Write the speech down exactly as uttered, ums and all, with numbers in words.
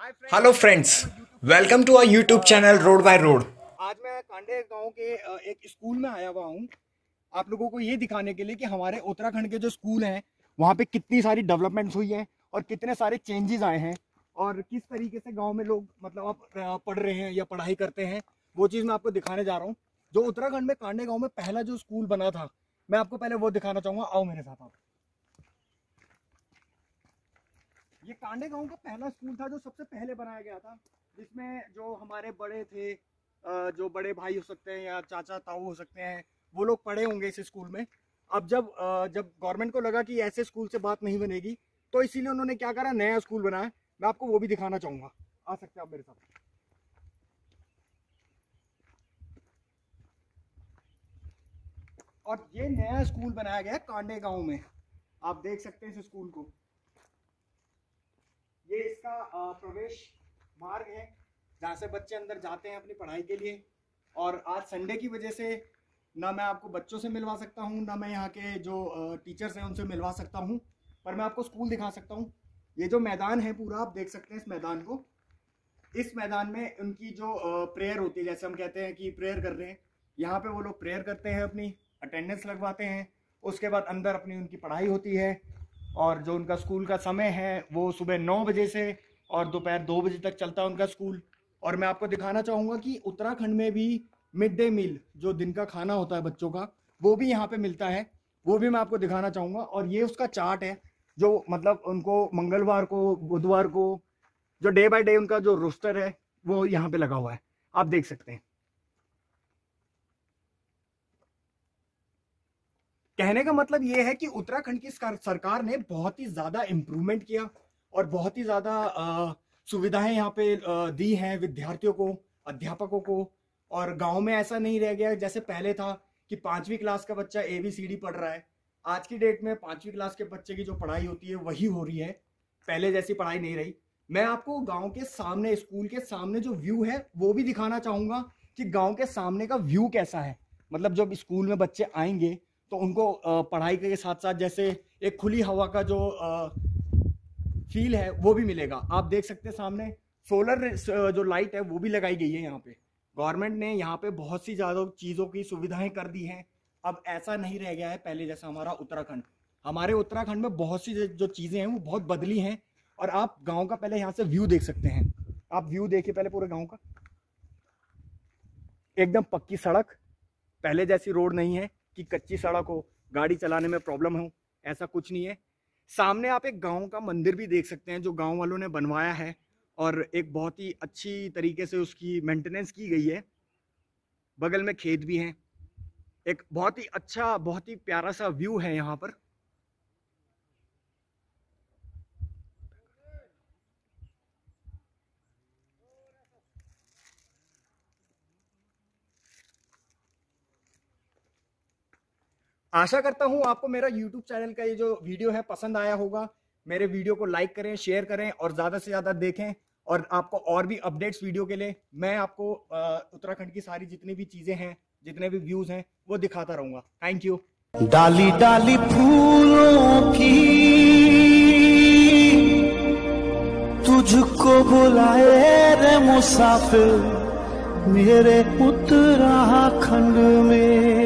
Hello friends, welcome to our YouTube channel road by road. आज मैं कांडे गांव के एक स्कूल में आया हुआ हूँ आप लोगों को ये दिखाने के लिए कि हमारे उत्तराखंड के जो स्कूल हैं वहाँ पे कितनी सारी डेवलपमेंट्स हुई हैं और कितने सारे चेंजेस आए हैं और किस तरीके से गांव में लोग मतलब अब पढ़ रहे हैं या पढ़ाई करते हैं, वो चीज़ मैं आपको दिखाने जा रहा हूँ। जो उत्तराखंड में कांडे गाँव में पहला जो स्कूल बना था, मैं आपको पहले वो दिखाना चाहूँगा। आओ मेरे साथ आप। ये कांडे गांव का पहला स्कूल था जो सबसे पहले बनाया गया था, जिसमें जो हमारे बड़े थे, जो बड़े भाई हो सकते हैं या चाचा ताऊ हो सकते हैं, वो लोग पढ़े होंगे इस स्कूल में। अब जब जब गवर्नमेंट को लगा कि ऐसे स्कूल से बात नहीं बनेगी, तो इसीलिए उन्होंने क्या करा, नया स्कूल बनाया। मैं आपको वो भी दिखाना चाहूँगा। आ सकते हैं आप मेरे साथ। और ये नया स्कूल बनाया गया है कांडे गाँव में, आप देख सकते हैं इस स्कूल को। ये इसका प्रवेश मार्ग है जहाँ से बच्चे अंदर जाते हैं अपनी पढ़ाई के लिए। और आज संडे की वजह से ना मैं आपको बच्चों से मिलवा सकता हूँ, ना मैं यहाँ के जो टीचर्स हैं उनसे मिलवा सकता हूँ, पर मैं आपको स्कूल दिखा सकता हूँ। ये जो मैदान है पूरा, आप देख सकते हैं इस मैदान को। इस मैदान में उनकी जो प्रेयर होती है, जैसे हम कहते हैं कि प्रेयर कर रहे हैं, यहाँ पे वो लोग प्रेयर करते हैं, अपनी अटेंडेंस लगवाते हैं। उसके बाद अंदर अपनी उनकी पढ़ाई होती है। और जो उनका स्कूल का समय है वो सुबह नौ बजे से और दोपहर दो बजे तक चलता है उनका स्कूल। और मैं आपको दिखाना चाहूँगा कि उत्तराखंड में भी मिड डे मील, जो दिन का खाना होता है बच्चों का, वो भी यहाँ पे मिलता है। वो भी मैं आपको दिखाना चाहूँगा। और ये उसका चार्ट है, जो मतलब उनको मंगलवार को, बुधवार को, जो डे बाय डे उनका जो रोस्टर है वो यहाँ पे लगा हुआ है, आप देख सकते हैं। कहने का मतलब ये है कि उत्तराखंड की सरकार ने बहुत ही ज़्यादा इम्प्रूवमेंट किया और बहुत ही ज़्यादा सुविधाएं यहाँ पे दी हैं विद्यार्थियों को, अध्यापकों को। और गांव में ऐसा नहीं रह गया जैसे पहले था कि पाँचवीं क्लास का बच्चा ए बी सी डी पढ़ रहा है। आज की डेट में पाँचवीं क्लास के बच्चे की जो पढ़ाई होती है वही हो रही है, पहले जैसी पढ़ाई नहीं रही। मैं आपको गाँव के सामने, स्कूल के सामने जो व्यू है वो भी दिखाना चाहूँगा कि गाँव के सामने का व्यू कैसा है। मतलब जब स्कूल में बच्चे आएंगे तो उनको पढ़ाई के साथ साथ जैसे एक खुली हवा का जो फील है वो भी मिलेगा। आप देख सकते हैं सामने सोलर जो लाइट है वो भी लगाई गई है यहाँ पे। गवर्नमेंट ने यहाँ पे बहुत सी ज़्यादा चीज़ों की सुविधाएं कर दी हैं। अब ऐसा नहीं रह गया है पहले जैसा हमारा उत्तराखंड। हमारे उत्तराखंड में बहुत सी जो चीज़ें हैं वो बहुत बदली हैं। और आप गाँव का पहले यहाँ से व्यू देख सकते हैं। आप व्यू देखिए पहले पूरे गाँव का। एकदम पक्की सड़क, पहले जैसी रोड नहीं है कि कच्ची सड़क हो, गाड़ी चलाने में प्रॉब्लम हो, ऐसा कुछ नहीं है। सामने आप एक गांव का मंदिर भी देख सकते हैं जो गांव वालों ने बनवाया है और एक बहुत ही अच्छी तरीके से उसकी मेंटेनेंस की गई है। बगल में खेत भी हैं। एक बहुत ही अच्छा, बहुत ही प्यारा सा व्यू है यहाँ पर। आशा करता हूँ आपको मेरा यूट्यूब चैनल का ये जो वीडियो है पसंद आया होगा। मेरे वीडियो को लाइक करें, शेयर करें और ज़्यादा से ज़्यादा देखें। और आपको और भी अपडेट्स वीडियो के लिए मैं आपको उत्तराखंड की सारी जितनी भी चीज़ें हैं, जितने भी व्यूज़ हैं, वो दिखाता रहूँगा। Thank you. डाली डाली फूलों की तुझको बुलाए रे मुसाफिर मेरे उत्तराखंड में।